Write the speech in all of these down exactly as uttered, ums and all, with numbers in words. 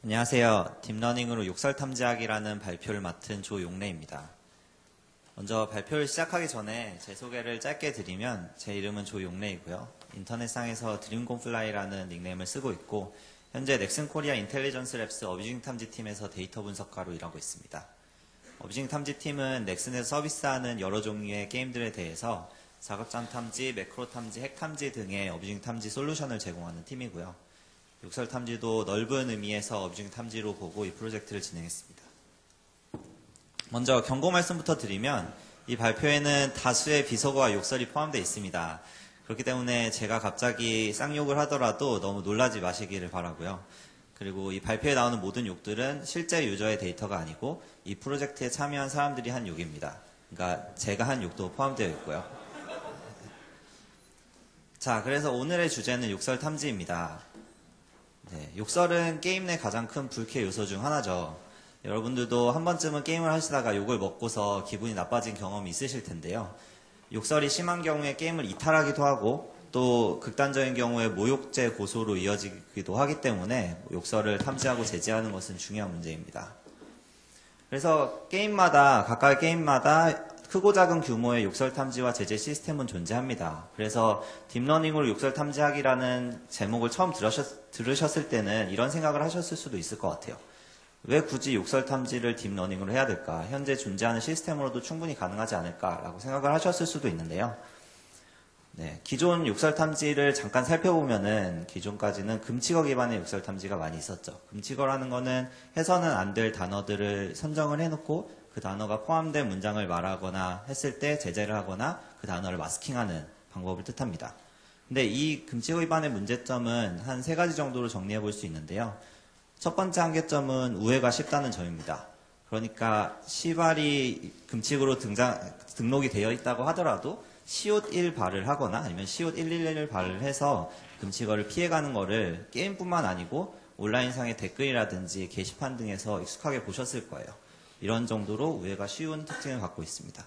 안녕하세요. 딥러닝으로 욕설 탐지하기라는 발표를 맡은 조용래입니다. 먼저 발표를 시작하기 전에 제 소개를 짧게 드리면 제 이름은 조용래이고요. 인터넷상에서 드림곤플라이라는 닉네임을 쓰고 있고 현재 넥슨 코리아 인텔리전스 랩스 어뷰징 탐지팀에서 데이터 분석가로 일하고 있습니다. 어뷰징 탐지팀은 넥슨에서 서비스하는 여러 종류의 게임들에 대해서 자극점 탐지, 매크로 탐지, 핵 탐지 등의 어뷰징 탐지 솔루션을 제공하는 팀이고요. 욕설 탐지도 넓은 의미에서 어뷰징 탐지로 보고 이 프로젝트를 진행했습니다. 먼저 경고 말씀부터 드리면 이 발표에는 다수의 비속어와 욕설이 포함되어 있습니다. 그렇기 때문에 제가 갑자기 쌍욕을 하더라도 너무 놀라지 마시기를 바라고요. 그리고 이 발표에 나오는 모든 욕들은 실제 유저의 데이터가 아니고 이 프로젝트에 참여한 사람들이 한 욕입니다. 그러니까 제가 한 욕도 포함되어 있고요. 자, 그래서 오늘의 주제는 욕설 탐지입니다. 네, 욕설은 게임 내 가장 큰 불쾌 요소 중 하나죠. 여러분들도 한 번쯤은 게임을 하시다가 욕을 먹고서 기분이 나빠진 경험이 있으실 텐데요. 욕설이 심한 경우에 게임을 이탈하기도 하고 또 극단적인 경우에 모욕죄 고소로 이어지기도 하기 때문에 욕설을 탐지하고 제지하는 것은 중요한 문제입니다. 그래서 게임마다 각각의 게임마다 크고 작은 규모의 욕설 탐지와 제재 시스템은 존재합니다. 그래서 딥러닝으로 욕설 탐지하기라는 제목을 처음 들으셨, 들으셨을 때는 이런 생각을 하셨을 수도 있을 것 같아요. 왜 굳이 욕설 탐지를 딥러닝으로 해야 될까? 현재 존재하는 시스템으로도 충분히 가능하지 않을까라고 생각을 하셨을 수도 있는데요. 네, 기존 욕설 탐지를 잠깐 살펴보면은 기존까지는 금칙어 기반의 욕설 탐지가 많이 있었죠. 금칙어라는 거는 해서는 안 될 단어들을 선정을 해놓고 그 단어가 포함된 문장을 말하거나 했을 때 제재를 하거나 그 단어를 마스킹하는 방법을 뜻합니다. 근데 이 금칙어 위반의 문제점은 한 세 가지 정도로 정리해 볼 수 있는데요. 첫 번째 한계점은 우회가 쉽다는 점입니다. 그러니까 시발이 금칙으로 등장, 등록이 되어 있다고 하더라도 시옷 일 발을 하거나 아니면 시옷 일일일 발을 해서 금칙어를 피해가는 거를 게임뿐만 아니고 온라인상의 댓글이라든지 게시판 등에서 익숙하게 보셨을 거예요. 이런 정도로 우회가 쉬운 특징을 갖고 있습니다.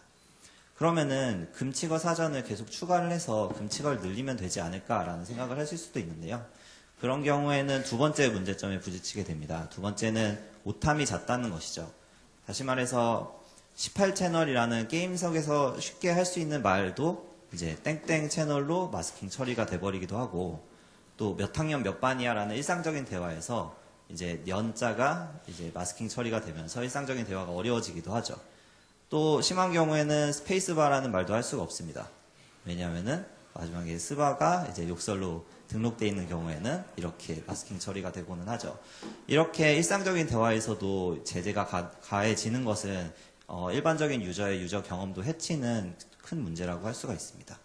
그러면은 금칙어 사전을 계속 추가를 해서 금칙어를 늘리면 되지 않을까라는 생각을 하실 수도 있는데요. 그런 경우에는 두 번째 문제점에 부딪히게 됩니다. 두 번째는 오탐이 잦다는 것이죠. 다시 말해서 십팔 채널이라는 게임석에서 쉽게 할 수 있는 말도 이제 땡땡 채널로 마스킹 처리가 돼버리기도 하고 또 몇 학년 몇 반이야라는 일상적인 대화에서 이제 연자가 이제 마스킹 처리가 되면서 일상적인 대화가 어려워지기도 하죠. 또 심한 경우에는 스페이스바라는 말도 할 수가 없습니다. 왜냐하면은 마지막에 스바가 이제 욕설로 등록되어 있는 경우에는 이렇게 마스킹 처리가 되고는 하죠. 이렇게 일상적인 대화에서도 제재가 가, 가해지는 것은 어, 일반적인 유저의 유저 경험도 해치는 큰 문제라고 할 수가 있습니다.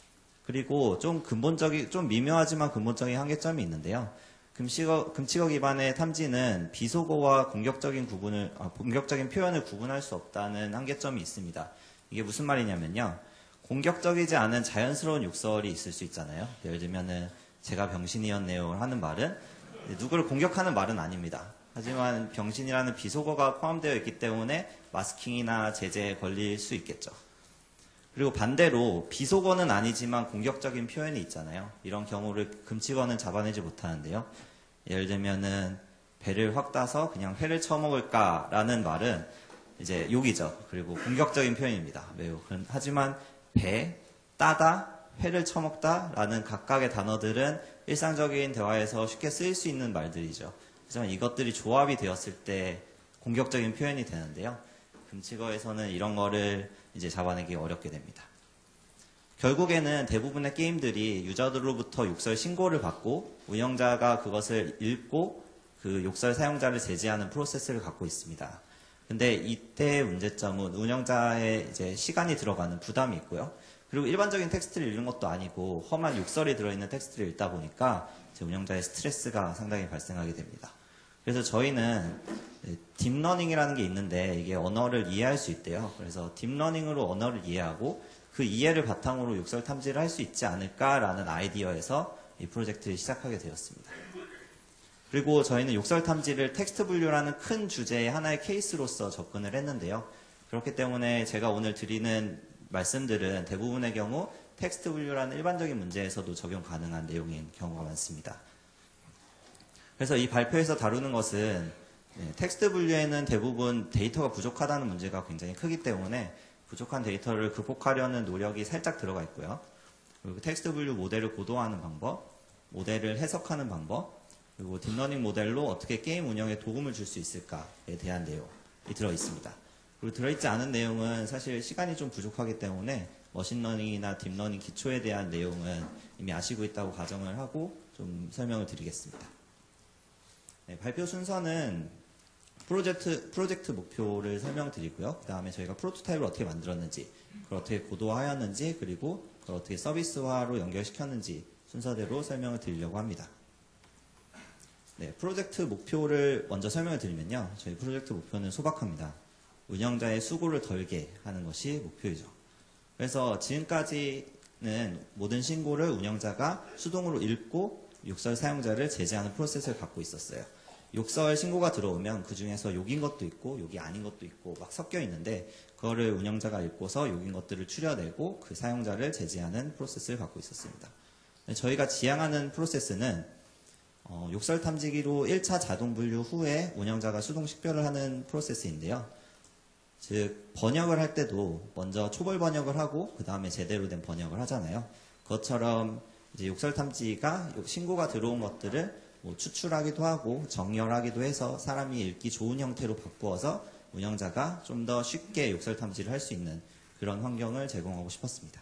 그리고 좀 근본적인, 좀 미묘하지만 근본적인 한계점이 있는데요. 금칙어, 금칙어 기반의 탐지는 비속어와 공격적인 구분을, 아, 공격적인 표현을 구분할 수 없다는 한계점이 있습니다. 이게 무슨 말이냐면요. 공격적이지 않은 자연스러운 욕설이 있을 수 있잖아요. 예를 들면은 제가 병신이었네요 하는 말은 누구를 공격하는 말은 아닙니다. 하지만 병신이라는 비속어가 포함되어 있기 때문에 마스킹이나 제재에 걸릴 수 있겠죠. 그리고 반대로 비속어는 아니지만 공격적인 표현이 있잖아요. 이런 경우를 금칙어는 잡아내지 못하는데요. 예를 들면은 배를 확 따서 그냥 회를 처먹을까라는 말은 이제 욕이죠. 그리고 공격적인 표현입니다. 매우. 하지만 배, 따다, 회를 처먹다라는 각각의 단어들은 일상적인 대화에서 쉽게 쓰일 수 있는 말들이죠. 하지만 이것들이 조합이 되었을 때 공격적인 표현이 되는데요. 금칙어에서는 이런 거를 이제 잡아내기 어렵게 됩니다. 결국에는 대부분의 게임들이 유저들로부터 욕설 신고를 받고 운영자가 그것을 읽고 그 욕설 사용자를 제지하는 프로세스를 갖고 있습니다. 근데 이때의 문제점은 운영자의 이제 시간이 들어가는 부담이 있고요. 그리고 일반적인 텍스트를 읽는 것도 아니고 험한 욕설이 들어있는 텍스트를 읽다 보니까 이제 운영자의 스트레스가 상당히 발생하게 됩니다. 그래서 저희는 딥러닝이라는 게 있는데 이게 언어를 이해할 수 있대요. 그래서 딥러닝으로 언어를 이해하고 그 이해를 바탕으로 욕설 탐지를 할 수 있지 않을까라는 아이디어에서 이 프로젝트를 시작하게 되었습니다. 그리고 저희는 욕설 탐지를 텍스트 분류라는 큰 주제의 하나의 케이스로서 접근을 했는데요. 그렇기 때문에 제가 오늘 드리는 말씀들은 대부분의 경우 텍스트 분류라는 일반적인 문제에서도 적용 가능한 내용인 경우가 많습니다. 그래서 이 발표에서 다루는 것은 네, 텍스트 분류에는 대부분 데이터가 부족하다는 문제가 굉장히 크기 때문에 부족한 데이터를 극복하려는 노력이 살짝 들어가 있고요. 그리고 텍스트 분류 모델을 고도화하는 방법, 모델을 해석하는 방법, 그리고 딥러닝 모델로 어떻게 게임 운영에 도움을 줄 수 있을까에 대한 내용이 들어 있습니다. 그리고 들어있지 않은 내용은 사실 시간이 좀 부족하기 때문에 머신러닝이나 딥러닝 기초에 대한 내용은 이미 아시고 있다고 가정을 하고 좀 설명을 드리겠습니다. 네, 발표 순서는 프로젝트, 프로젝트 목표를 설명드리고요. 그 다음에 저희가 프로토타입을 어떻게 만들었는지, 그걸 어떻게 고도화하였는지, 그리고 그걸 어떻게 서비스화로 연결시켰는지 순서대로 설명을 드리려고 합니다. 네, 프로젝트 목표를 먼저 설명을 드리면요. 저희 프로젝트 목표는 소박합니다. 운영자의 수고를 덜게 하는 것이 목표이죠. 그래서 지금까지는 모든 신고를 운영자가 수동으로 읽고 욕설 사용자를 제재하는 프로세스를 갖고 있었어요. 욕설 신고가 들어오면 그 중에서 욕인 것도 있고 욕이 아닌 것도 있고 막 섞여 있는데 그거를 운영자가 읽고서 욕인 것들을 추려내고 그 사용자를 제재하는 프로세스를 갖고 있었습니다. 저희가 지향하는 프로세스는 어, 욕설 탐지기로 일 차 자동 분류 후에 운영자가 수동 식별을 하는 프로세스인데요. 즉 번역을 할 때도 먼저 초벌 번역을 하고 그 다음에 제대로 된 번역을 하잖아요. 그것처럼 이제 욕설 탐지기가 신고가 들어온 것들을 뭐 추출하기도 하고 정렬하기도 해서 사람이 읽기 좋은 형태로 바꾸어서 운영자가 좀 더 쉽게 욕설 탐지를 할 수 있는 그런 환경을 제공하고 싶었습니다.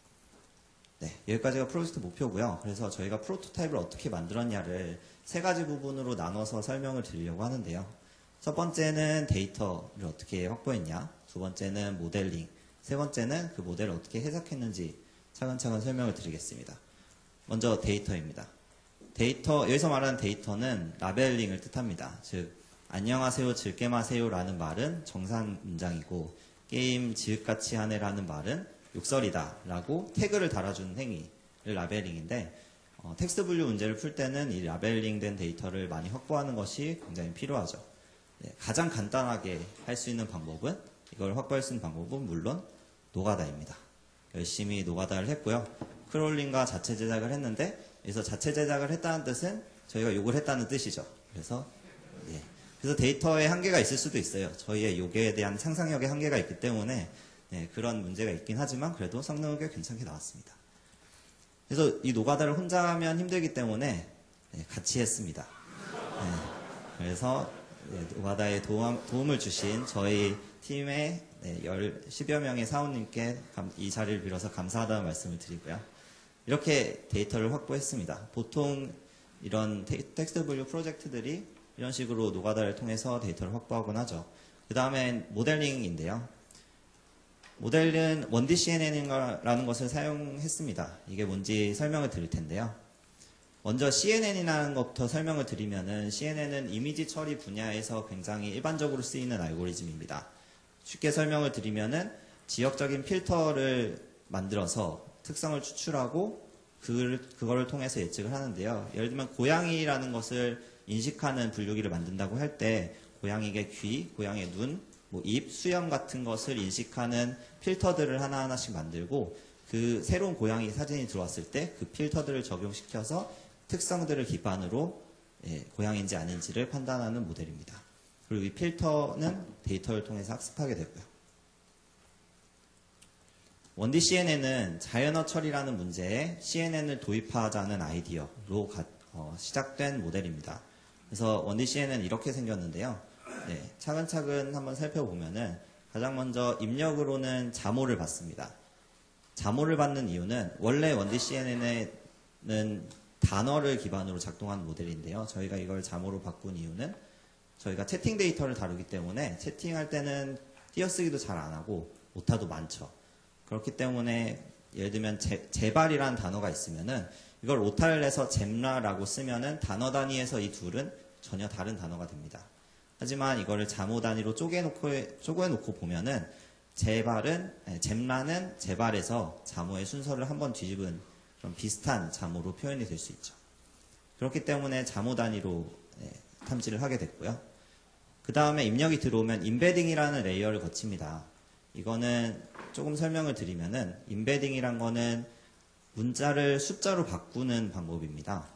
네, 여기까지가 프로젝트 목표고요. 그래서 저희가 프로토타입을 어떻게 만들었냐를 세 가지 부분으로 나눠서 설명을 드리려고 하는데요. 첫 번째는 데이터를 어떻게 확보했냐, 두 번째는 모델링, 세 번째는 그 모델을 어떻게 해석했는지 차근차근 설명을 드리겠습니다. 먼저 데이터입니다. 데이터, 여기서 말하는 데이터는 라벨링을 뜻합니다. 즉, 안녕하세요, 즐겜하세요 라는 말은 정산 문장이고, 게임 지읒같이 하네라는 말은 욕설이다 라고 태그를 달아주는 행위를 라벨링인데, 어, 텍스트 분류 문제를 풀 때는 이 라벨링된 데이터를 많이 확보하는 것이 굉장히 필요하죠. 네, 가장 간단하게 할 수 있는 방법은, 이걸 확보할 수 있는 방법은 물론 노가다입니다. 열심히 노가다를 했고요. 크롤링과 자체 제작을 했는데, 그래서 자체 제작을 했다는 뜻은 저희가 욕을 했다는 뜻이죠. 그래서 예. 그래서 데이터에 한계가 있을 수도 있어요. 저희의 욕에 대한 상상력에 한계가 있기 때문에 네, 그런 문제가 있긴 하지만 그래도 성능은 꽤 괜찮게 나왔습니다. 그래서 이 노가다를 혼자 하면 힘들기 때문에 네, 같이 했습니다. 네, 그래서 네, 노가다에 도움, 도움을 주신 저희 팀의 네, 십여 명의 사원님께 이 자리를 빌어서 감사하다는 말씀을 드리고요. 이렇게 데이터를 확보했습니다. 보통 이런 텍스트 분류 프로젝트들이 이런 식으로 노가다를 통해서 데이터를 확보하곤 하죠. 그 다음엔 모델링인데요. 모델은 원디 씨엔엔이라는 것을 사용했습니다. 이게 뭔지 설명을 드릴 텐데요. 먼저 씨엔엔이라는 것부터 설명을 드리면은 씨엔엔은 이미지 처리 분야에서 굉장히 일반적으로 쓰이는 알고리즘입니다. 쉽게 설명을 드리면은 지역적인 필터를 만들어서 특성을 추출하고 그, 그거를 통해서 예측을 하는데요. 예를 들면 고양이라는 것을 인식하는 분류기를 만든다고 할 때 고양이의 귀, 고양이의 눈, 뭐 입, 수염 같은 것을 인식하는 필터들을 하나하나씩 만들고 그 새로운 고양이 사진이 들어왔을 때 그 필터들을 적용시켜서 특성들을 기반으로 예, 고양이인지 아닌지를 판단하는 모델입니다. 그리고 이 필터는 데이터를 통해서 학습하게 되고요. 원디 씨엔엔은 자연어 처리라는 문제에 씨엔엔을 도입하자는 아이디어로 가, 어, 시작된 모델입니다. 그래서 원디 씨엔엔은 이렇게 생겼는데요. 네, 차근차근 한번 살펴보면은 가장 먼저 입력으로는 자모를 받습니다. 자모를 받는 이유는 원래 원디 씨엔엔은 단어를 기반으로 작동하는 모델인데요. 저희가 이걸 자모로 바꾼 이유는 저희가 채팅 데이터를 다루기 때문에 채팅할 때는 띄어쓰기도 잘 안 하고 오타도 많죠. 그렇기 때문에 예를 들면 제, 제발이라는 단어가 있으면은 이걸 오타를 내서 잼라라고 쓰면은 단어 단위에서 이 둘은 전혀 다른 단어가 됩니다. 하지만 이거를 자모 단위로 쪼개놓고, 쪼개놓고 보면은 제발은, 잼라는 제발에서 자모의 순서를 한번 뒤집은 그런 비슷한 자모로 표현이 될 수 있죠. 그렇기 때문에 자모 단위로 탐지를 하게 됐고요. 그 다음에 입력이 들어오면 임베딩이라는 레이어를 거칩니다. 이거는 조금 설명을 드리면은 임베딩이란 거는 문자를 숫자로 바꾸는 방법입니다.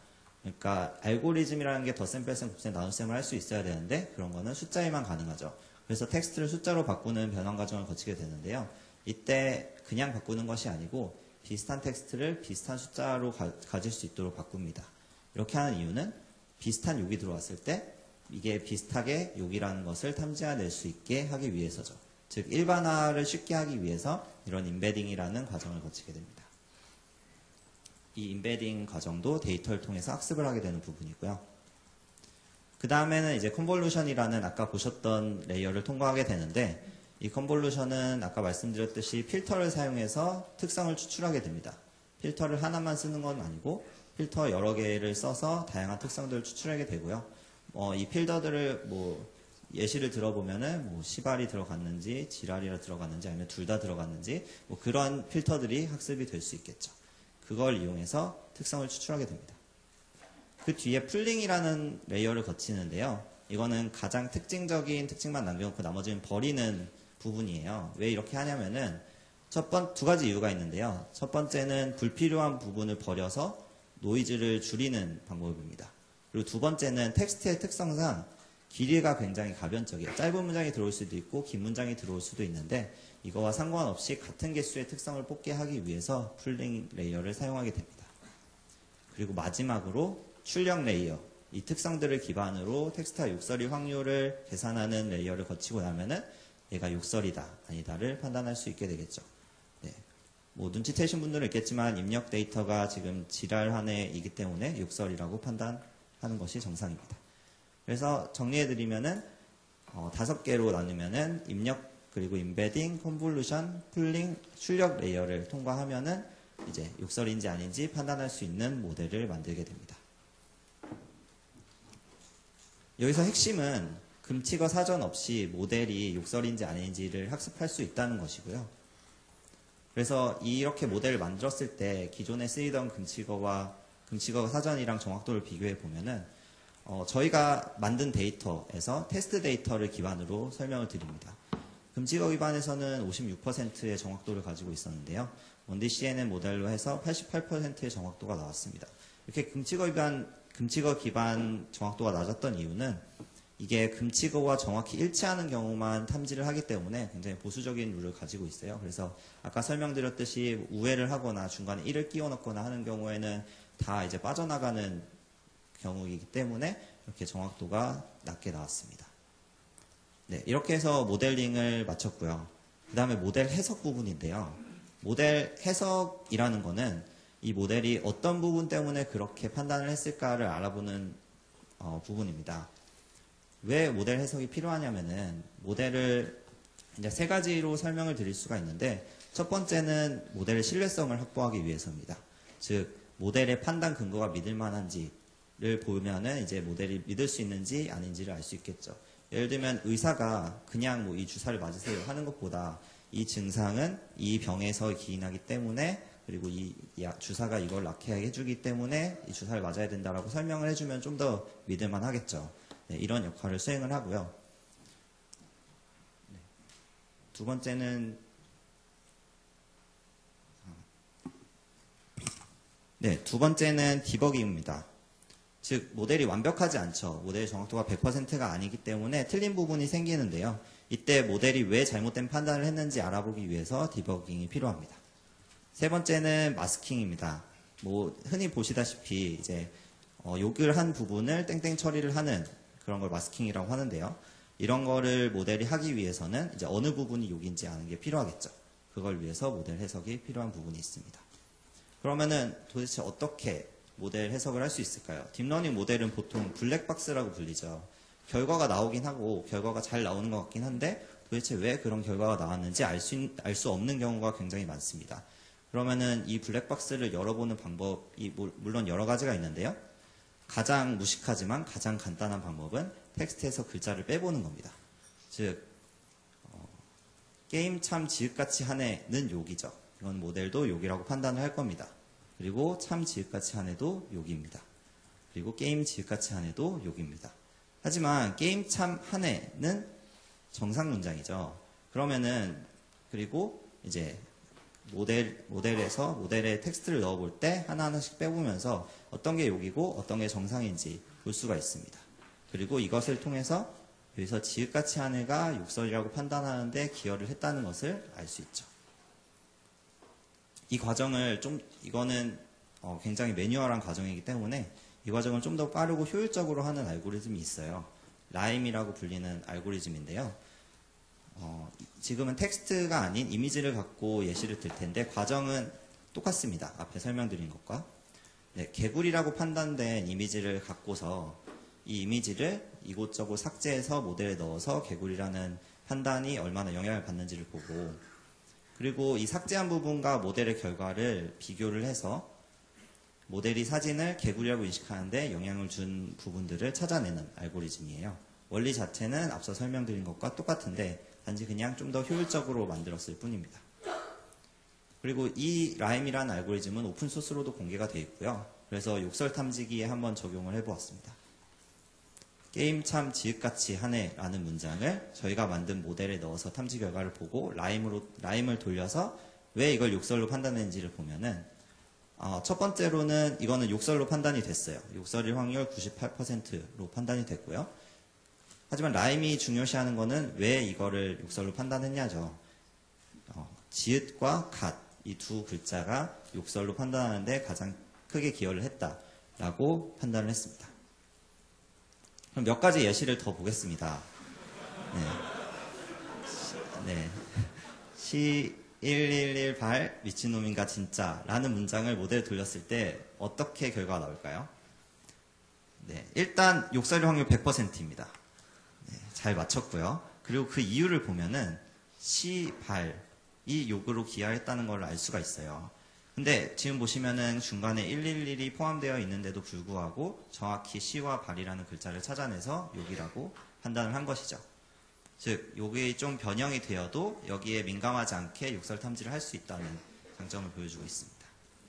그러니까 알고리즘이라는 게 덧셈, 뺄셈, 곱셈, 나눗셈을 할 수 있어야 되는데 그런 거는 숫자에만 가능하죠. 그래서 텍스트를 숫자로 바꾸는 변환 과정을 거치게 되는데요. 이때 그냥 바꾸는 것이 아니고 비슷한 텍스트를 비슷한 숫자로 가, 가질 수 있도록 바꿉니다. 이렇게 하는 이유는 비슷한 욕이 들어왔을 때 이게 비슷하게 욕이라는 것을 탐지해낼 수 있게 하기 위해서죠. 즉 일반화를 쉽게 하기 위해서 이런 임베딩이라는 과정을 거치게 됩니다. 이 임베딩 과정도 데이터를 통해서 학습을 하게 되는 부분이고요. 그 다음에는 이제 컨볼루션이라는 아까 보셨던 레이어를 통과하게 되는데 이 컨볼루션은 아까 말씀드렸듯이 필터를 사용해서 특성을 추출하게 됩니다. 필터를 하나만 쓰는 건 아니고 필터 여러 개를 써서 다양한 특성들을 추출하게 되고요. 어, 이 필터들을 뭐 예시를 들어보면은 뭐 시발이 들어갔는지 지랄이라 들어갔는지 아니면 둘 다 들어갔는지 뭐 그런 필터들이 학습이 될 수 있겠죠. 그걸 이용해서 특성을 추출하게 됩니다. 그 뒤에 풀링이라는 레이어를 거치는데요. 이거는 가장 특징적인 특징만 남겨놓고 나머지는 버리는 부분이에요. 왜 이렇게 하냐면은 첫 번, 두 가지 이유가 있는데요. 첫 번째는 불필요한 부분을 버려서 노이즈를 줄이는 방법입니다. 그리고 두 번째는 텍스트의 특성상 길이가 굉장히 가변적이에요. 짧은 문장이 들어올 수도 있고 긴 문장이 들어올 수도 있는데 이거와 상관없이 같은 개수의 특성을 뽑게 하기 위해서 풀링 레이어를 사용하게 됩니다. 그리고 마지막으로 출력 레이어, 이 특성들을 기반으로 텍스트와 욕설이 확률을 계산하는 레이어를 거치고 나면은 얘가 욕설이다, 아니다를 판단할 수 있게 되겠죠. 네. 뭐 눈치채신 분들은 있겠지만 입력 데이터가 지금 지랄 한 해이기 때문에 욕설이라고 판단하는 것이 정상입니다. 그래서 정리해드리면은 어, 다섯 개로 나누면은 입력 그리고 임베딩, 컨볼루션, 풀링, 출력 레이어를 통과하면은 이제 욕설인지 아닌지 판단할 수 있는 모델을 만들게 됩니다. 여기서 핵심은 금치거 사전 없이 모델이 욕설인지 아닌지를 학습할 수 있다는 것이고요. 그래서 이렇게 모델을 만들었을 때 기존에 쓰이던 금치거와 금치거 사전이랑 정확도를 비교해 보면은 어, 저희가 만든 데이터에서 테스트 데이터를 기반으로 설명을 드립니다. 금치거 기반에서는 오십육 퍼센트의 정확도를 가지고 있었는데요. 원디 씨엔엔 모델로 해서 팔십팔 퍼센트의 정확도가 나왔습니다. 이렇게 금치거 기반, 금치거 기반 정확도가 낮았던 이유는 이게 금치거와 정확히 일치하는 경우만 탐지를 하기 때문에 굉장히 보수적인 룰을 가지고 있어요. 그래서 아까 설명드렸듯이 우회를 하거나 중간에 일을 끼워 넣거나 하는 경우에는 다 이제 빠져나가는 경우이기 때문에 이렇게 정확도가 낮게 나왔습니다. 네, 이렇게 해서 모델링을 마쳤고요. 그 다음에 모델 해석 부분인데요. 모델 해석이라는 거는 이 모델이 어떤 부분 때문에 그렇게 판단을 했을까를 알아보는 어, 부분입니다. 왜 모델 해석이 필요하냐면은 모델을 이제 세 가지로 설명을 드릴 수가 있는데 첫 번째는 모델의 신뢰성을 확보하기 위해서입니다. 즉 모델의 판단 근거가 믿을 만한지를 보면은 이제 모델이 믿을 수 있는지 아닌지를 알 수 있겠죠. 예를 들면 의사가 그냥 뭐 이 주사를 맞으세요 하는 것보다 이 증상은 이 병에서 기인하기 때문에 그리고 이 주사가 이걸 낫게 해주기 때문에 이 주사를 맞아야 된다라고 설명을 해주면 좀 더 믿을만 하겠죠. 네, 이런 역할을 수행을 하고요. 네. 두 번째는 네, 두 번째는 디버깅입니다. 즉 모델이 완벽하지 않죠. 모델의 정확도가 백 퍼센트가 아니기 때문에 틀린 부분이 생기는데요. 이때 모델이 왜 잘못된 판단을 했는지 알아보기 위해서 디버깅이 필요합니다. 세 번째는 마스킹입니다. 뭐 흔히 보시다시피 이제 어, 욕을 한 부분을 땡땡 처리를 하는 그런 걸 마스킹이라고 하는데요. 이런 거를 모델이 하기 위해서는 이제 어느 부분이 욕인지 아는 게 필요하겠죠. 그걸 위해서 모델 해석이 필요한 부분이 있습니다. 그러면은 도대체 어떻게 모델 해석을 할 수 있을까요? 딥러닝 모델은 보통 블랙박스라고 불리죠. 결과가 나오긴 하고 결과가 잘 나오는 것 같긴 한데 도대체 왜 그런 결과가 나왔는지 알 수, 알 수 없는 경우가 굉장히 많습니다. 그러면은 이 블랙박스를 열어보는 방법이 물론 여러 가지가 있는데요. 가장 무식하지만 가장 간단한 방법은 텍스트에서 글자를 빼보는 겁니다. 즉 어, 게임 참 지읒같이 하네는 욕이죠. 이건 모델도 욕이라고 판단을 할 겁니다. 그리고 참 지읒같이 하네도 욕입니다. 그리고 게임 지읒같이 하네도 욕입니다. 하지만 게임 참 하네는 정상 문장이죠. 그러면은 그리고 이제 모델, 모델에서 모델에 텍스트를 넣어볼 때 하나하나씩 빼보면서 어떤 게 욕이고 어떤 게 정상인지 볼 수가 있습니다. 그리고 이것을 통해서 여기서 지읒같이 한 애가 욕설이라고 판단하는데 기여를 했다는 것을 알 수 있죠. 이 과정을 좀, 이거는 어, 굉장히 매뉴얼한 과정이기 때문에 이 과정을 좀 더 빠르고 효율적으로 하는 알고리즘이 있어요. 라임이라고 불리는 알고리즘인데요. 어, 지금은 텍스트가 아닌 이미지를 갖고 예시를 들 텐데 과정은 똑같습니다. 앞에 설명드린 것과. 네, 개구리라고 판단된 이미지를 갖고서 이 이미지를 이곳저곳 삭제해서 모델에 넣어서 개구리라는 판단이 얼마나 영향을 받는지를 보고, 그리고 이 삭제한 부분과 모델의 결과를 비교를 해서 모델이 사진을 개구리라고 인식하는데 영향을 준 부분들을 찾아내는 알고리즘이에요. 원리 자체는 앞서 설명드린 것과 똑같은데 단지 그냥 좀 더 효율적으로 만들었을 뿐입니다. 그리고 이 라임이라는 알고리즘은 오픈소스로도 공개가 되어 있고요. 그래서 욕설 탐지기에 한번 적용을 해보았습니다. 게임 참 지읒같이 하네 라는 문장을 저희가 만든 모델에 넣어서 탐지 결과를 보고 라임으로, 라임을 돌려서 왜 이걸 욕설로 판단했는지를 보면은 어, 첫 번째로는 이거는 욕설로 판단이 됐어요. 욕설일 확률 구십팔 퍼센트로 판단이 됐고요. 하지만 라임이 중요시하는 거는 왜 이거를 욕설로 판단했냐죠. 어, 지읒과 갓, 이 두 글자가 욕설로 판단하는데 가장 크게 기여를 했다라고 판단을 했습니다. 그럼 몇 가지 예시를 더 보겠습니다. 네. 네. 시 일일일 발 미친놈인가 진짜 라는 문장을 모델에 돌렸을 때 어떻게 결과가 나올까요? 네. 일단 욕설일 확률 백 퍼센트입니다. 네, 잘 맞췄고요. 그리고 그 이유를 보면은 시, 발이 욕으로 기여했다는 걸 알 수가 있어요. 근데 지금 보시면은 중간에 일일일이 포함되어 있는데도 불구하고 정확히 시와 발이라는 글자를 찾아내서 욕이라고 판단을 한 것이죠. 즉, 욕이 좀 변형이 되어도 여기에 민감하지 않게 욕설 탐지를 할 수 있다는 장점을 보여주고 있습니다.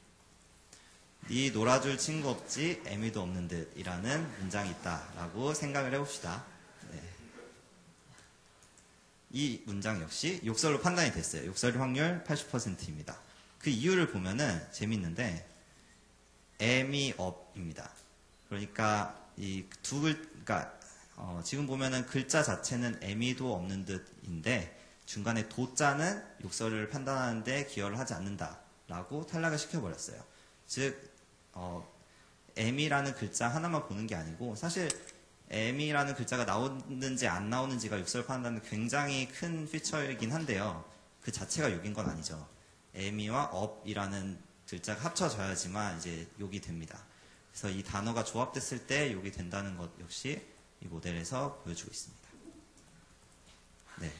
네 놀아줄 친구 없지 애미도 없는 듯 이라는 문장이 있다라고 생각을 해봅시다. 네. 이 문장 역시 욕설로 판단이 됐어요. 욕설 확률 팔십 퍼센트입니다. 그 이유를 보면은 재밌는데 애미 업입니다. 그러니까 이 두 글, 그러니까 어, 지금 보면은 글자 자체는 애미도 없는 듯인데 중간에 도자는 욕설을 판단하는데 기여를 하지 않는다라고 탈락을 시켜버렸어요. 즉 어, 애미라는 글자 하나만 보는 게 아니고 사실 애미라는 글자가 나오는지 안 나오는지가 욕설 판단은 굉장히 큰 피처이긴 한데요. 그 자체가 욕인 건 아니죠. 애미와 업이라는 글자가 합쳐져야지만 이제 욕이 됩니다. 그래서 이 단어가 조합됐을 때 욕이 된다는 것 역시 이 모델에서 보여주고 있습니다. 네.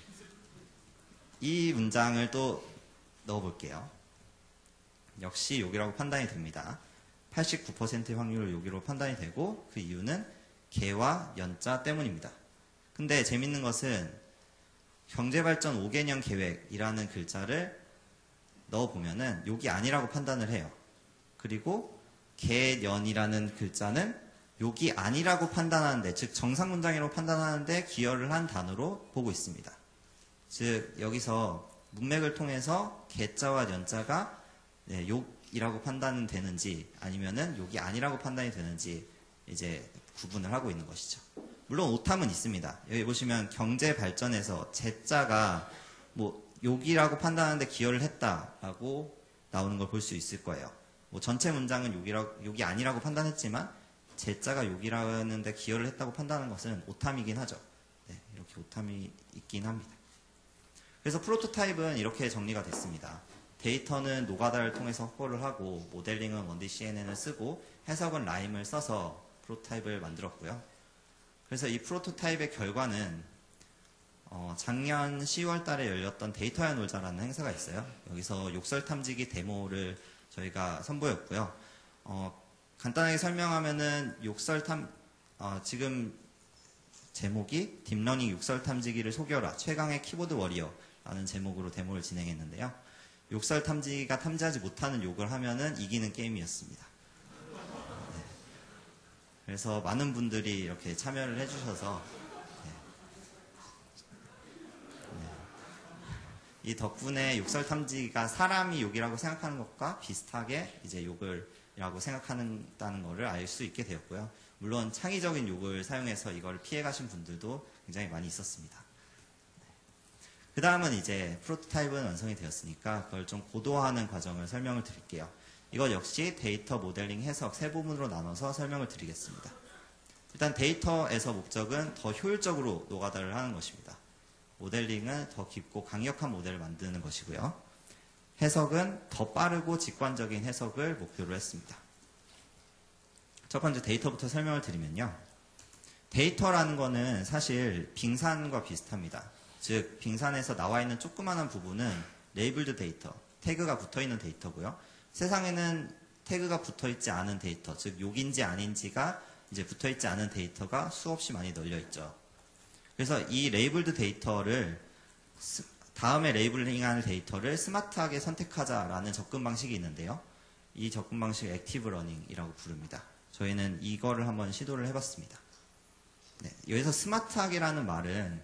이 문장을 또 넣어볼게요. 역시 욕이라고 판단이 됩니다. 팔십구 퍼센트의 확률로 욕이로 판단이 되고 그 이유는 개와 연자 때문입니다. 근데 재밌는 것은 경제발전 오 개년 계획이라는 글자를 넣어보면은 욕이 아니라고 판단을 해요. 그리고 개연이라는 글자는 욕이 아니라고 판단하는데, 즉 정상 문장이라고 판단하는데 기여를 한 단어로 보고 있습니다. 즉 여기서 문맥을 통해서 개자와 연자가 네, 욕이라고 판단은 되는지 아니면은 욕이 아니라고 판단이 되는지 이제 구분을 하고 있는 것이죠. 물론 오탐은 있습니다. 여기 보시면 경제 발전에서 제자가 뭐 욕이라고 판단하는데 기여를 했다라고 나오는 걸 볼 수 있을 거예요. 뭐 전체 문장은 욕이라, 욕이 아니라고 판단했지만 제자가 욕이라는데 기여를 했다고 판단하는 것은 오탐이긴 하죠. 네, 이렇게 오탐이 있긴 합니다. 그래서 프로토타입은 이렇게 정리가 됐습니다. 데이터는 노가다를 통해서 확보를 하고 모델링은 원디 씨엔엔을 쓰고 해석은 라임을 써서 프로토타입을 만들었고요. 그래서 이 프로토타입의 결과는 어, 작년 시월 달에 열렸던 데이터야 놀자라는 행사가 있어요. 여기서 욕설 탐지기 데모를 저희가 선보였고요. 어, 간단하게 설명하면은 욕설 탐, 어, 지금 제목이 딥러닝 욕설 탐지기를 속여라 최강의 키보드 워리어라는 제목으로 데모를 진행했는데요. 욕설 탐지기가 탐지하지 못하는 욕을 하면은 이기는 게임이었습니다. 네. 그래서 많은 분들이 이렇게 참여를 해주셔서 네. 네. 이 덕분에 욕설 탐지가 사람이 욕이라고 생각하는 것과 비슷하게 이제 욕을이라고 생각한다는 것을 알 수 있게 되었고요. 물론 창의적인 욕을 사용해서 이걸 피해가신 분들도 굉장히 많이 있었습니다. 그 다음은 이제 프로토타입은 완성이 되었으니까 그걸 좀 고도화하는 과정을 설명을 드릴게요. 이것 역시 데이터 모델링 해석 세 부분으로 나눠서 설명을 드리겠습니다. 일단 데이터에서 목적은 더 효율적으로 노가다를 하는 것입니다. 모델링은 더 깊고 강력한 모델을 만드는 것이고요. 해석은 더 빠르고 직관적인 해석을 목표로 했습니다. 첫 번째 데이터부터 설명을 드리면요. 데이터라는 거는 사실 빙산과 비슷합니다. 즉 빙산에서 나와 있는 조그마한 부분은 레이블드 데이터, 태그가 붙어있는 데이터고요. 세상에는 태그가 붙어있지 않은 데이터, 즉 욕인지 아닌지가 이제 붙어있지 않은 데이터가 수없이 많이 널려있죠. 그래서 이 레이블드 데이터를 다음에 레이블링하는 데이터를 스마트하게 선택하자라는 접근 방식이 있는데요. 이 접근 방식을 액티브 러닝이라고 부릅니다. 저희는 이거를 한번 시도를 해봤습니다. 네, 여기서 스마트하게라는 말은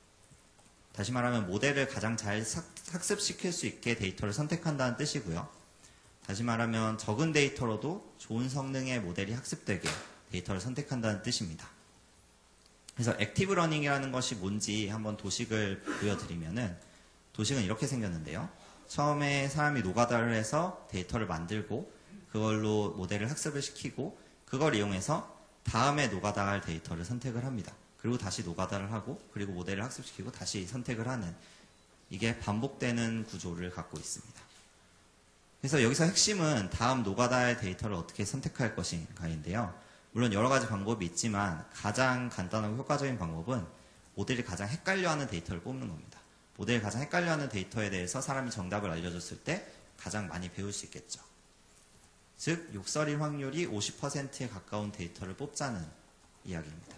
다시 말하면 모델을 가장 잘 학습시킬 수 있게 데이터를 선택한다는 뜻이고요. 다시 말하면 적은 데이터로도 좋은 성능의 모델이 학습되게 데이터를 선택한다는 뜻입니다. 그래서 액티브 러닝이라는 것이 뭔지 한번 도식을 보여드리면은 도식은 이렇게 생겼는데요. 처음에 사람이 노가다를 해서 데이터를 만들고 그걸로 모델을 학습을 시키고 그걸 이용해서 다음에 노가다 할 데이터를 선택을 합니다. 그리고 다시 노가다를 하고 그리고 모델을 학습시키고 다시 선택을 하는 이게 반복되는 구조를 갖고 있습니다. 그래서 여기서 핵심은 다음 노가다의 데이터를 어떻게 선택할 것인가인데요. 물론 여러 가지 방법이 있지만 가장 간단하고 효과적인 방법은 모델이 가장 헷갈려하는 데이터를 뽑는 겁니다. 모델이 가장 헷갈려하는 데이터에 대해서 사람이 정답을 알려줬을 때 가장 많이 배울 수 있겠죠. 즉 욕설일 확률이 오십 퍼센트에 가까운 데이터를 뽑자는 이야기입니다.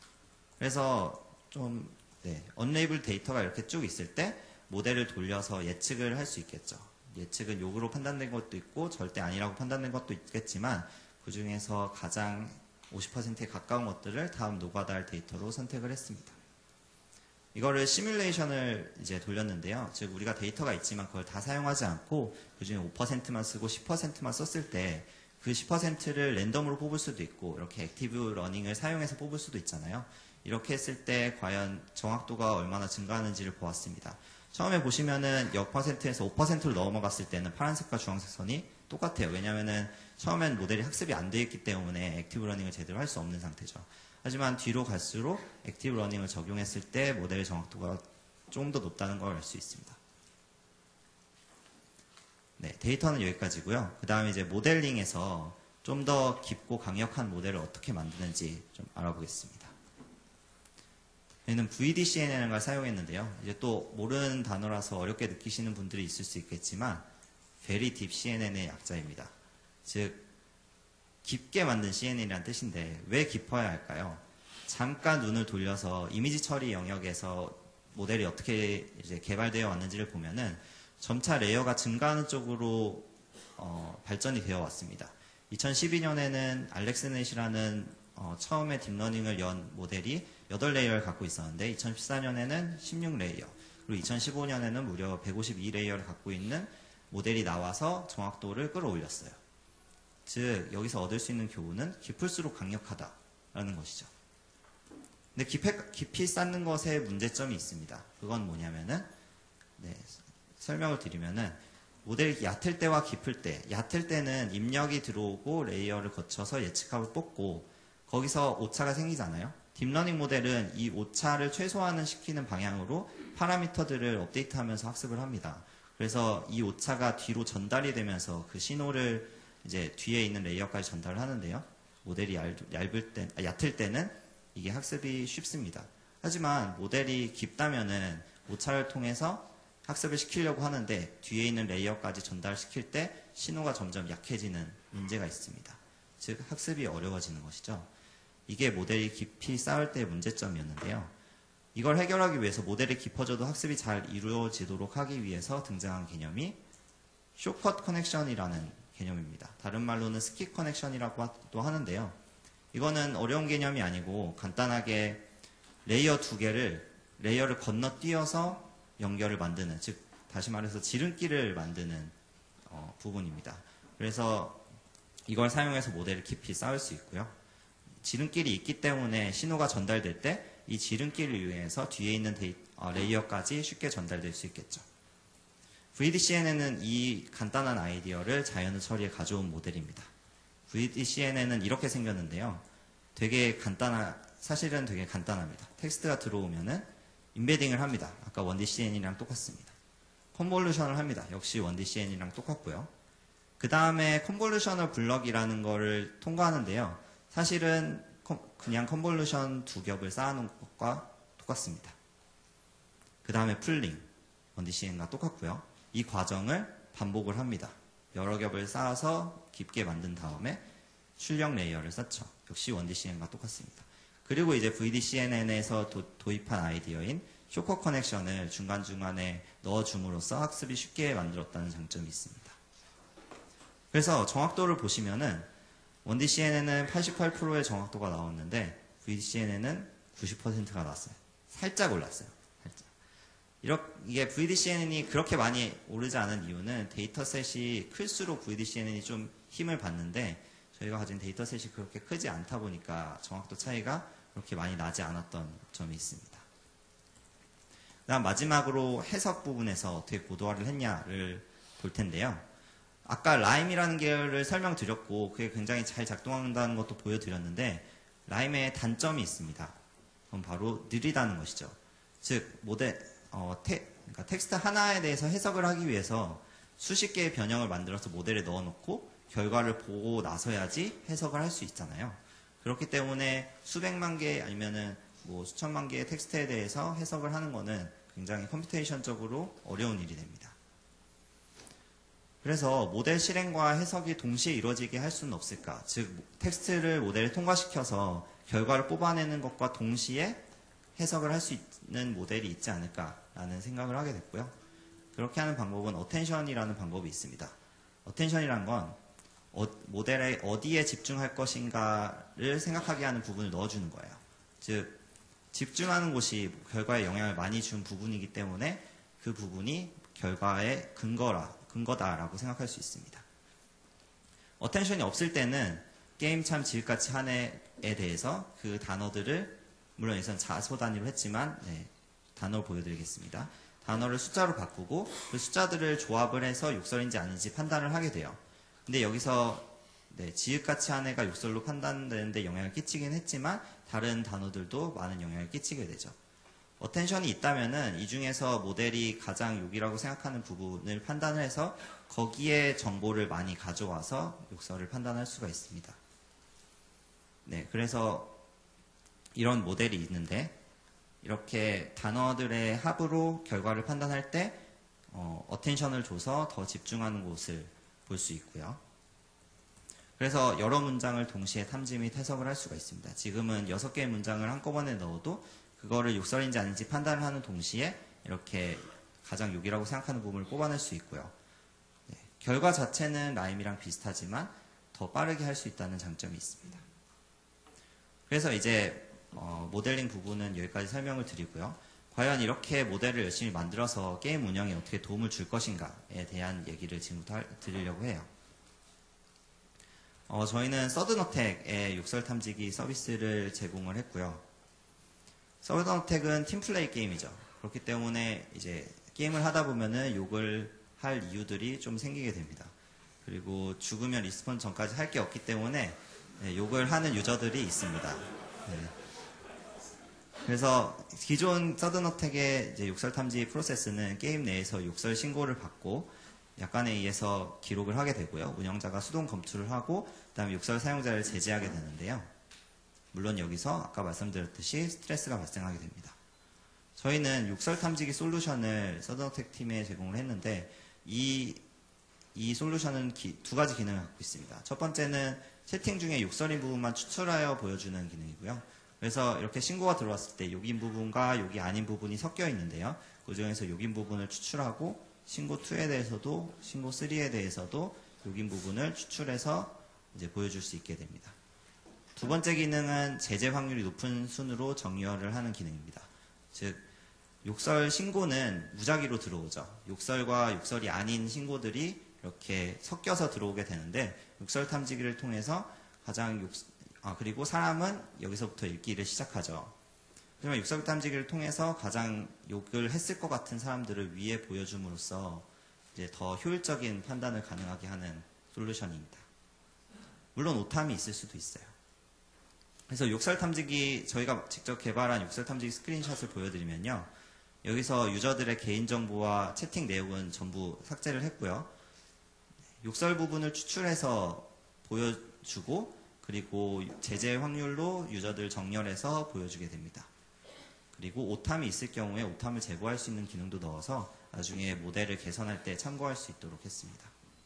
그래서 좀 네, 언레이블 데이터가 이렇게 쭉 있을 때 모델을 돌려서 예측을 할 수 있겠죠. 예측은 욕으로 판단된 것도 있고 절대 아니라고 판단된 것도 있겠지만 그 중에서 가장 오십 퍼센트에 가까운 것들을 다음 노가다 할 데이터로 선택을 했습니다. 이거를 시뮬레이션을 이제 돌렸는데요. 즉 우리가 데이터가 있지만 그걸 다 사용하지 않고 그 중에 오 퍼센트만 쓰고 십 퍼센트만 썼을 때 그 십 퍼센트를 랜덤으로 뽑을 수도 있고 이렇게 액티브 러닝을 사용해서 뽑을 수도 있잖아요. 이렇게 했을 때 과연 정확도가 얼마나 증가하는지를 보았습니다. 처음에 보시면은 영 퍼센트에서 오 퍼센트로 넘어갔을 때는 파란색과 주황색 선이 똑같아요. 왜냐면은 처음엔 모델이 학습이 안 되어 있기 때문에 액티브 러닝을 제대로 할 수 없는 상태죠. 하지만 뒤로 갈수록 액티브 러닝을 적용했을 때 모델의 정확도가 좀 더 높다는 걸 알 수 있습니다. 네, 데이터는 여기까지고요. 그 다음에 이제 모델링에서 좀 더 깊고 강력한 모델을 어떻게 만드는지 좀 알아보겠습니다. 얘는 브이디씨엔이라는 걸 사용했는데요. 이제 또 모르는 단어라서 어렵게 느끼시는 분들이 있을 수 있겠지만 Very Deep 씨엔엔의 약자입니다. 즉 깊게 만든 씨엔엔이라는 뜻인데 왜 깊어야 할까요? 잠깐 눈을 돌려서 이미지 처리 영역에서 모델이 어떻게 이제 개발되어 왔는지를 보면은 점차 레이어가 증가하는 쪽으로 어, 발전이 되어 왔습니다. 이천십이 년에는 알렉스넷이라는 어, 처음에 딥러닝을 연 모델이 여덟 레이어를 갖고 있었는데 이천십사 년에는 십육 레이어 그리고 이천십오 년에는 무려 백오십이 레이어를 갖고 있는 모델이 나와서 정확도를 끌어올렸어요. 즉 여기서 얻을 수 있는 교훈은 깊을수록 강력하다라는 것이죠. 근데 깊이, 깊이 쌓는 것에 문제점이 있습니다. 그건 뭐냐면은 네, 설명을 드리면은 모델이 얕을 때와 깊을 때, 얕을 때는 입력이 들어오고 레이어를 거쳐서 예측값을 뽑고 거기서 오차가 생기잖아요. 딥러닝 모델은 이 오차를 최소화하는 시키는 방향으로 파라미터들을 업데이트하면서 학습을 합니다. 그래서 이 오차가 뒤로 전달이 되면서 그 신호를 이제 뒤에 있는 레이어까지 전달을 하는데요. 모델이 얇, 얇을 때, 아, 얕을 때는 이게 학습이 쉽습니다. 하지만 모델이 깊다면은 오차를 통해서 학습을 시키려고 하는데 뒤에 있는 레이어까지 전달시킬 때 신호가 점점 약해지는 문제가 있습니다. 즉 학습이 어려워지는 것이죠. 이게 모델이 깊이 쌓을 때의 문제점이었는데요. 이걸 해결하기 위해서 모델이 깊어져도 학습이 잘 이루어지도록 하기 위해서 등장한 개념이 숏컷 커넥션이라는 개념입니다. 다른 말로는 스킵 커넥션이라고도 하는데요. 이거는 어려운 개념이 아니고 간단하게 레이어 두 개를 레이어를 건너뛰어서 연결을 만드는, 즉 다시 말해서 지름길을 만드는 어, 부분입니다. 그래서 이걸 사용해서 모델을 깊이 쌓을 수 있고요. 지름길이 있기 때문에 신호가 전달될 때 이 지름길을 이용해서 뒤에 있는 데이, 어, 레이어까지 쉽게 전달될 수 있겠죠. 브이디씨엔에는 이 간단한 아이디어를 자연의 처리에 가져온 모델입니다. 브이디씨엔에는 이렇게 생겼는데요. 되게 간단한, 사실은 되게 간단합니다. 텍스트가 들어오면은 인베딩을 합니다. 아까 원디씨엔이랑 똑같습니다. 컨볼루션을 합니다. 역시 원디씨엔이랑 똑같고요. 그 다음에 컨볼루셔널 블럭이라는 거를 통과하는데요. 사실은 그냥 컨볼루션 두 겹을 쌓아놓은 것과 똑같습니다. 그 다음에 풀링, 원디씨엔과 똑같고요. 이 과정을 반복을 합니다. 여러 겹을 쌓아서 깊게 만든 다음에 출력 레이어를 쌓죠. 역시 원디씨엔과 똑같습니다. 그리고 이제 브이디씨엔에서 도, 도입한 아이디어인 쇼커 커넥션을 중간중간에 넣어줌으로써 학습이 쉽게 만들었다는 장점이 있습니다. 그래서 정확도를 보시면은 원디씨엔에는 팔십팔 퍼센트의 정확도가 나왔는데 브이디씨엔에는 구십 퍼센트가 나왔어요. 살짝 올랐어요. 살짝. 이렇게, 이게 브이디씨엔이 그렇게 많이 오르지 않은 이유는 데이터셋이 클수록 브이디씨엔이 좀 힘을 받는데 저희가 가진 데이터셋이 그렇게 크지 않다 보니까 정확도 차이가 그렇게 많이 나지 않았던 점이 있습니다. 그다음 마지막으로 해석 부분에서 어떻게 고도화를 했냐를 볼 텐데요. 아까 라임이라는 계열을 설명드렸고 그게 굉장히 잘 작동한다는 것도 보여드렸는데 라임의 단점이 있습니다. 그건 바로 느리다는 것이죠. 즉 모델 어, 테, 그러니까 텍스트 하나에 대해서 해석을 하기 위해서 수십 개의 변형을 만들어서 모델에 넣어놓고 결과를 보고 나서야지 해석을 할 수 있잖아요. 그렇기 때문에 수백만 개 아니면은 뭐 수천만 개의 텍스트에 대해서 해석을 하는 거는 굉장히 컴퓨테이션적으로 어려운 일이 됩니다. 그래서 모델 실행과 해석이 동시에 이루어지게 할 수는 없을까? 즉 텍스트를 모델에 통과시켜서 결과를 뽑아내는 것과 동시에 해석을 할 수 있는 모델이 있지 않을까라는 생각을 하게 됐고요. 그렇게 하는 방법은 어텐션이라는 방법이 있습니다. 어텐션이란 건 어, 모델에 어디에 집중할 것인가를 생각하게 하는 부분을 넣어주는 거예요. 즉 집중하는 곳이 결과에 영향을 많이 준 부분이기 때문에 그 부분이 결과의 근거라 근거다라고 생각할 수 있습니다. 어텐션이 없을 때는 게임 참 지읒같이 하네에 대해서 그 단어들을 물론 여기서는 자소 단위로 했지만 네, 단어를 보여드리겠습니다. 단어를 숫자로 바꾸고 그 숫자들을 조합을 해서 욕설인지 아닌지 판단을 하게 돼요. 근데 여기서 네, 지읒같이 하네가 욕설로 판단되는데 영향을 끼치긴 했지만 다른 단어들도 많은 영향을 끼치게 되죠. 어텐션이 있다면은 이 중에서 모델이 가장 욕이라고 생각하는 부분을 판단을 해서 거기에 정보를 많이 가져와서 욕설을 판단할 수가 있습니다. 네, 그래서 이런 모델이 있는데 이렇게 단어들의 합으로 결과를 판단할 때 어, 어텐션을 줘서 더 집중하는 곳을 볼 수 있고요. 그래서 여러 문장을 동시에 탐지 및 해석을 할 수가 있습니다. 지금은 여섯 개의 문장을 한꺼번에 넣어도 그거를 욕설인지 아닌지 판단을 하는 동시에 이렇게 가장 욕이라고 생각하는 부분을 뽑아낼 수 있고요. 네, 결과 자체는 라임이랑 비슷하지만 더 빠르게 할 수 있다는 장점이 있습니다. 그래서 이제 어, 모델링 부분은 여기까지 설명을 드리고요. 과연 이렇게 모델을 열심히 만들어서 게임 운영에 어떻게 도움을 줄 것인가에 대한 얘기를 지금부터 할, 드리려고 해요. 어, 저희는 서든어택의 욕설 탐지기 서비스를 제공을 했고요. 서든어택은 팀플레이 게임이죠. 그렇기 때문에 이제 게임을 하다 보면은 욕을 할 이유들이 좀 생기게 됩니다. 그리고 죽으면 리스폰 전까지 할 게 없기 때문에 네, 욕을 하는 유저들이 있습니다. 네. 그래서 기존 서든어택의 이제 욕설 탐지 프로세스는 게임 내에서 욕설 신고를 받고 약관에 의해서 기록을 하게 되고요. 운영자가 수동 검출을 하고 그다음에 욕설 사용자를 제재하게 되는데요. 물론 여기서 아까 말씀드렸듯이 스트레스가 발생하게 됩니다. 저희는 욕설 탐지기 솔루션을 서든어택 팀에 제공을 했는데 이, 이 솔루션은 기, 두 가지 기능을 갖고 있습니다. 첫 번째는 채팅 중에 욕설인 부분만 추출하여 보여주는 기능이고요. 그래서 이렇게 신고가 들어왔을 때 욕인 부분과 욕이 아닌 부분이 섞여 있는데요. 그 중에서 욕인 부분을 추출하고 신고 이에 대해서도 신고 삼에 대해서도 욕인 부분을 추출해서 이제 보여줄 수 있게 됩니다. 두 번째 기능은 제재 확률이 높은 순으로 정의어를 하는 기능입니다. 즉 욕설 신고는 무작위로 들어오죠. 욕설과 욕설이 아닌 신고들이 이렇게 섞여서 들어오게 되는데 욕설 탐지기를 통해서 가장 욕, 아, 그리고 사람은 여기서부터 읽기를 시작하죠. 하지만 욕설 탐지기를 통해서 가장 욕을 했을 것 같은 사람들을 위에 보여줌으로써 이제 더 효율적인 판단을 가능하게 하는 솔루션입니다. 물론 오탐이 있을 수도 있어요. 그래서 욕설 탐지기, 저희가 직접 개발한 욕설 탐지기 스크린샷을 보여드리면요. 여기서 유저들의 개인정보와 채팅 내용은 전부 삭제를 했고요. 욕설 부분을 추출해서 보여주고, 그리고 제재 확률로 유저들 정렬해서 보여주게 됩니다. 그리고 오탐이 있을 경우에 오탐을 제거할 수 있는 기능도 넣어서 나중에 모델을 개선할 때 참고할 수 있도록 했습니다.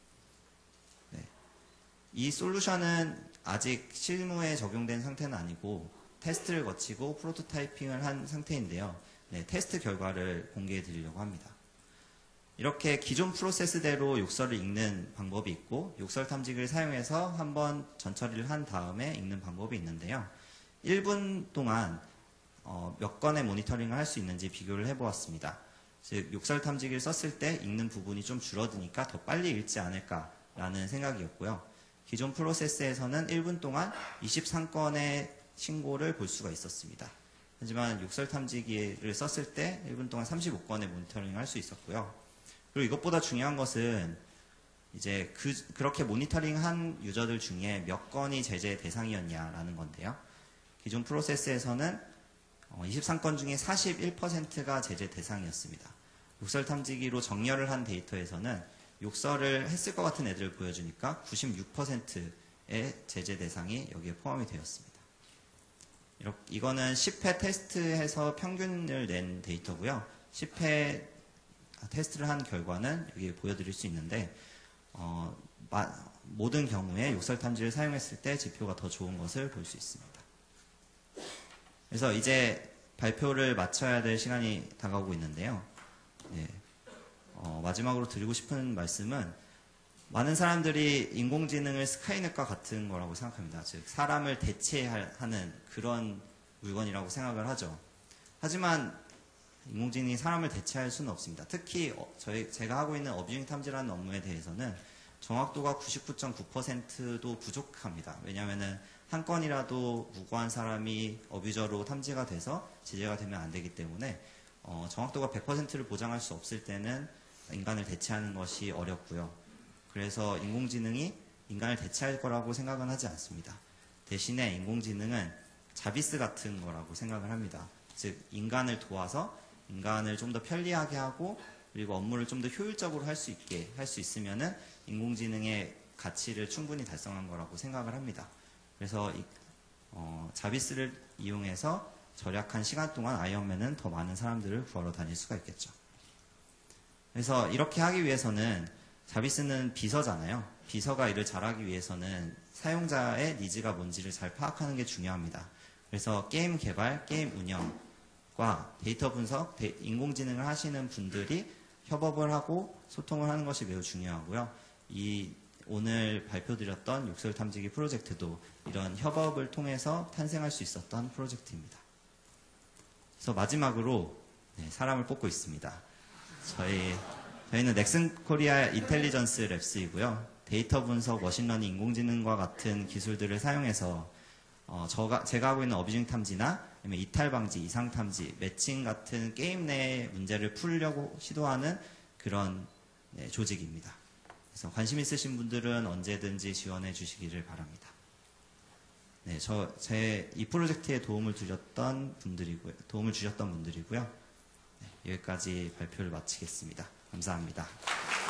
네. 이 솔루션은 아직 실무에 적용된 상태는 아니고 테스트를 거치고 프로토타이핑을 한 상태인데요. 네, 테스트 결과를 공개해 드리려고 합니다. 이렇게 기존 프로세스대로 욕설을 읽는 방법이 있고 욕설 탐지기를 사용해서 한번 전처리를 한 다음에 읽는 방법이 있는데요. 일 분 동안 어, 몇 건의 모니터링을 할 수 있는지 비교를 해보았습니다. 즉 욕설 탐지기를 썼을 때 읽는 부분이 좀 줄어드니까 더 빨리 읽지 않을까라는 생각이었고요. 기존 프로세스에서는 일 분 동안 이십삼 건의 신고를 볼 수가 있었습니다. 하지만 욕설 탐지기를 썼을 때 일 분 동안 삼십오 건의 모니터링을 할 수 있었고요. 그리고 이것보다 중요한 것은 이제 그, 그렇게 모니터링한 유저들 중에 몇 건이 제재 대상이었냐라는 건데요. 기존 프로세스에서는 이십삼 건 중에 사십일 퍼센트가 제재 대상이었습니다. 욕설 탐지기로 정렬을 한 데이터에서는 욕설을 했을 것 같은 애들을 보여주니까 구십육 퍼센트의 제재 대상이 여기에 포함이 되었습니다. 이렇게, 이거는 십 회 테스트해서 평균을 낸 데이터고요. 십 회 테스트를 한 결과는 여기 보여드릴 수 있는데 어, 마, 모든 경우에 욕설 탐지를 사용했을 때 지표가 더 좋은 것을 볼 수 있습니다. 그래서 이제 발표를 마쳐야 될 시간이 다가오고 있는데요. 네. 어, 마지막으로 드리고 싶은 말씀은 많은 사람들이 인공지능을 스카이넷과 같은 거라고 생각합니다. 즉 사람을 대체하는 그런 물건이라고 생각을 하죠. 하지만 인공지능이 사람을 대체할 수는 없습니다. 특히 저희, 제가 하고 있는 어뷰징 탐지라는 업무에 대해서는 정확도가 구십구 점 구 퍼센트도 부족합니다. 왜냐하면 한 건이라도 무고한 사람이 어뷰저로 탐지가 돼서 제재가 되면 안 되기 때문에 어, 정확도가 백 퍼센트를 보장할 수 없을 때는 인간을 대체하는 것이 어렵고요. 그래서 인공지능이 인간을 대체할 거라고 생각은 하지 않습니다. 대신에 인공지능은 자비스 같은 거라고 생각을 합니다. 즉 인간을 도와서 인간을 좀 더 편리하게 하고 그리고 업무를 좀 더 효율적으로 할 수 있게 할 수 있으면은 인공지능의 가치를 충분히 달성한 거라고 생각을 합니다. 그래서 이, 어, 자비스를 이용해서 절약한 시간 동안 아이언맨은 더 많은 사람들을 구하러 다닐 수가 있겠죠. 그래서 이렇게 하기 위해서는 자비스는 비서잖아요. 비서가 일을 잘하기 위해서는 사용자의 니즈가 뭔지를 잘 파악하는 게 중요합니다. 그래서 게임 개발, 게임 운영과 데이터 분석, 데, 인공지능을 하시는 분들이 협업을 하고 소통을 하는 것이 매우 중요하고요. 이 오늘 발표드렸던 욕설 탐지기 프로젝트도 이런 협업을 통해서 탄생할 수 있었던 프로젝트입니다. 그래서 마지막으로 네, 사람을 뽑고 있습니다. 저희, 저희는 넥슨 코리아 인텔리전스 랩스이고요. 데이터 분석, 머신러닝, 인공지능과 같은 기술들을 사용해서 어, 저가, 제가 하고 있는 어뷰징 탐지나 아니면 이탈 방지, 이상 탐지, 매칭 같은 게임 내 문제를 풀려고 시도하는 그런 네, 조직입니다. 그래서 관심 있으신 분들은 언제든지 지원해 주시기를 바랍니다. 네, 저, 제 이 프로젝트에 도움을 주셨던 분들이고요. 도움을 주셨던 분들이고요. 네, 여기까지 발표를 마치겠습니다. 감사합니다.